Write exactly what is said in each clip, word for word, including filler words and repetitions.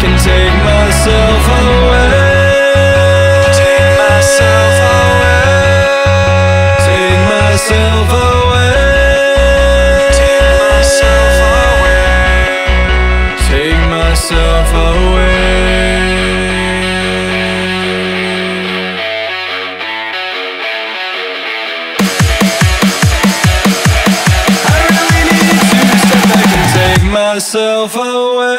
back and take myself away. Take myself away. Take myself away. Take myself away. Take myself away. I really need to step back and take myself away.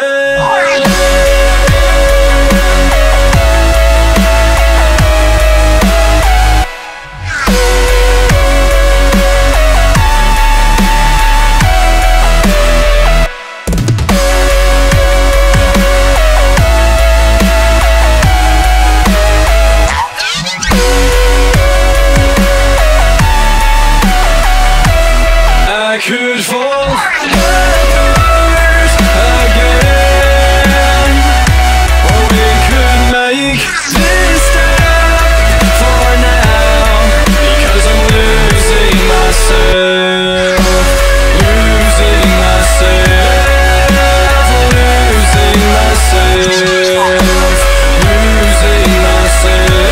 I could fall backwards again, or we could make this step for now, because I'm losing myself, losing myself, losing myself, losing myself.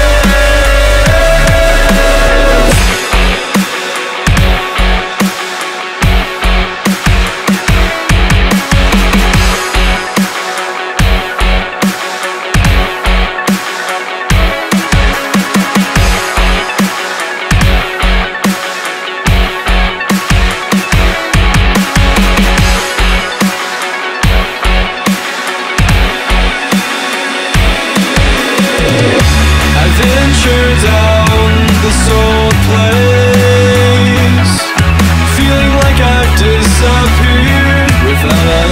Venture down this old place, feeling like I've disappeared without a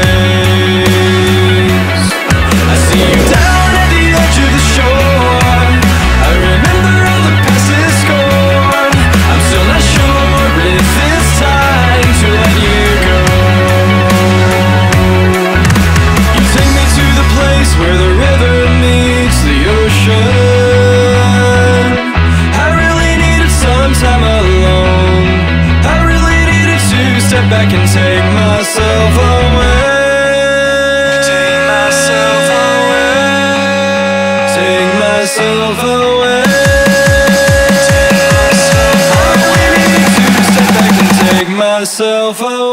trace. I see you down at the edge of the shore. I remember all the past is gone. I'm still not sure if it's time to let you go. You take me to the place where the river meets the ocean. Time alone, I really needed to step back and take myself away. Take myself away. Take myself away. Take myself away. I really need to step back and take myself away.